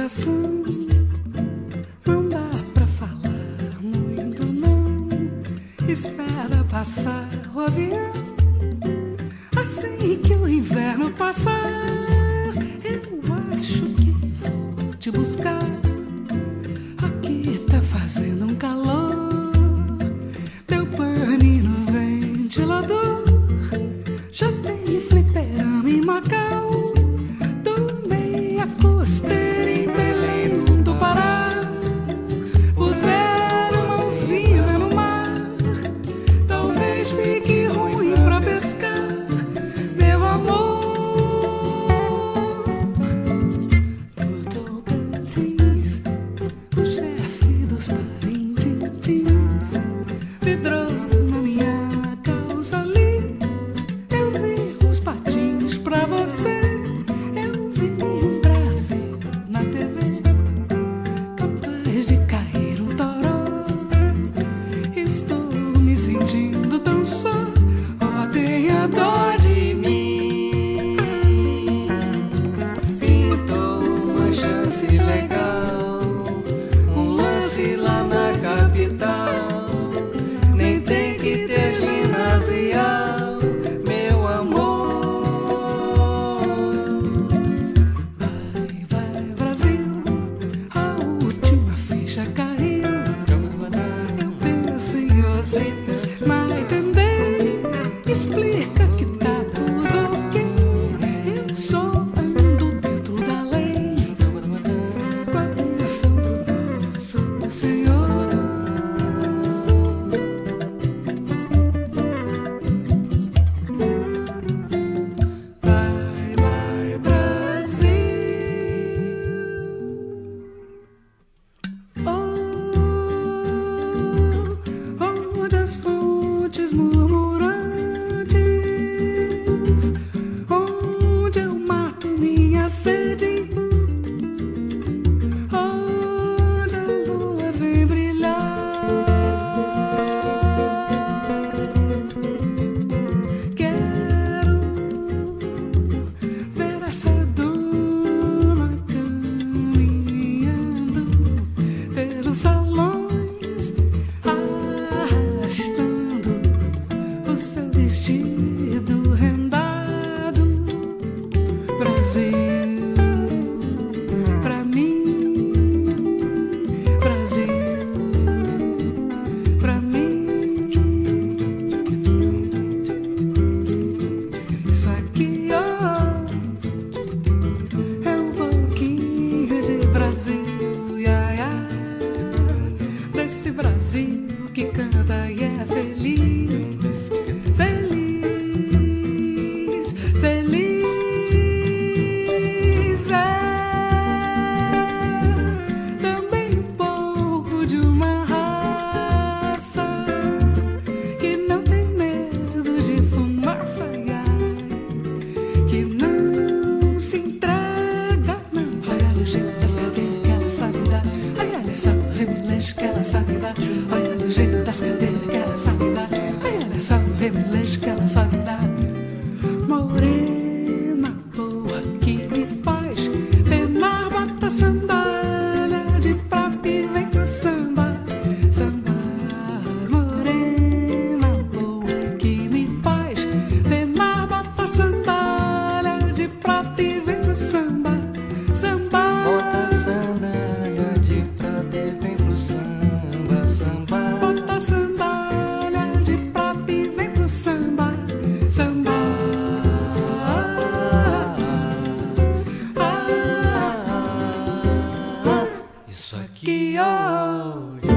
coração. Não dá pra falar muito, não. Espera passar o avião. Assim que o inverno passar, eu acho que vou te buscar. Aqui tá fazendo um calor. Teu pane no ventilador. Já tem fliperama em Macau. Tomei a costeira em Belém do Pará. Puseram uma usina no mar. Talvez fique ruim pra pescar, meu amor. Do Tocantins, o chefe dos Parintins vidrou na minha calça ali. Eu vi uns patins pra você. Eu vi o Brasil na TV, capaz de cair um toró. Estou me sentindo tão só. Oh, tenha dó de mim. Pintou uma chance legal, um lance lá na capital. Nem tem que ter ginasial, meu amor. Vai, vai, Brasil, a última ficha caiu. Eu penso em vocês, night and day. Explica que tá tudo ok. Eu só ando dentro da lei, com a bênção do nosso Senhor. Vai, vai, Brasil. Oh, onde as fontes murmurantes, onde eu mato minha sede, onde a lua vem brilhar. Quero ver essa duna caminhando pelos salões, arrastando o seu vestido rendado. Brasil, pra mim, Brasil, pra mim. Isso aqui, ó, é um pouquinho de Brasil, ia, ia. Desse Brasil que canta e é feliz, feliz, feliz. É também um pouco de uma raça que não tem medo de fumaça, ai, que não se entrega, não. Olha o jeito das cadeiras que ela sabe dar. Olha só o remeleixo que ela sabe dar. Olha o jeito das cadeiras que ela sabe dar. Olha só o remeleixo que ela sabe dar. Morena boa que me faz penar, bota sandália de prata e vem pro samba, samba. Morena boa que me faz penar, bota sandália de prata e vem pro samba, samba. Bota sandália de prata e vem pro samba, samba. Bota sandália de prata e vem pro samba, samba. Isso Que aqui, ó.